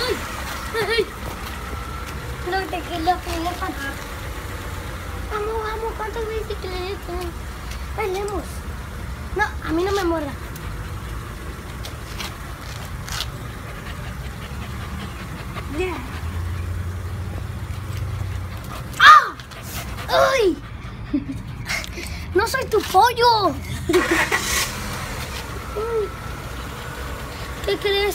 ¡Ay! Lo que le pasa. Vamos, ¿cuántas veces que le peleemos? No, a mí no me muerda. Yeah. ¡Ah! ¡Ay! ¡No soy tu pollo! ¿Qué crees?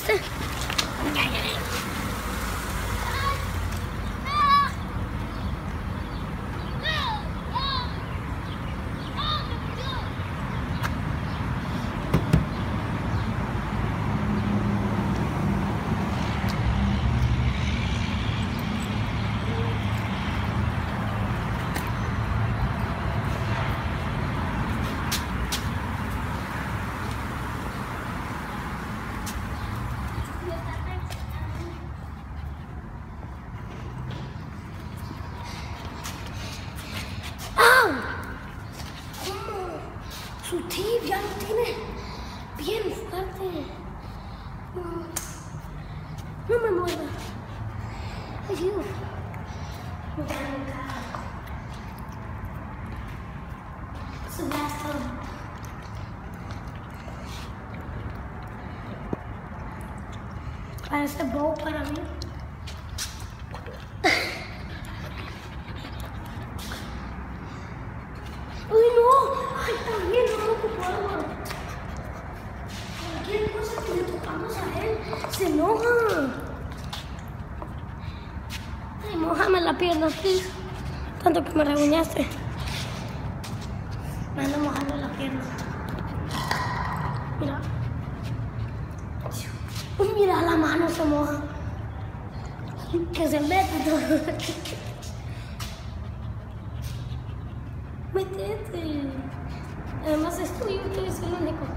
Su tibia lo tiene bien fuerte. No me muerda. Ayuda. Su brazo. Parece bow para mí. ¡Uy, no! ¡Ay, también no lo puedo! Cualquier cosa que le tocamos a él, se enoja. Ay, mójame la pierna, please. Tanto que me regañaste. Me ando mojando la pierna. Mira. Uy, mira, la mano se moja. Que se mete todo. Métete. Además es tuyo, que eres el único.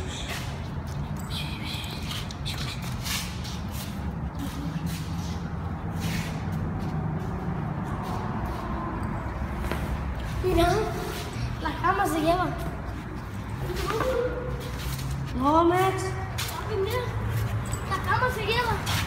Mira, la cama se lleva. No, Max. Mira, la cama se lleva.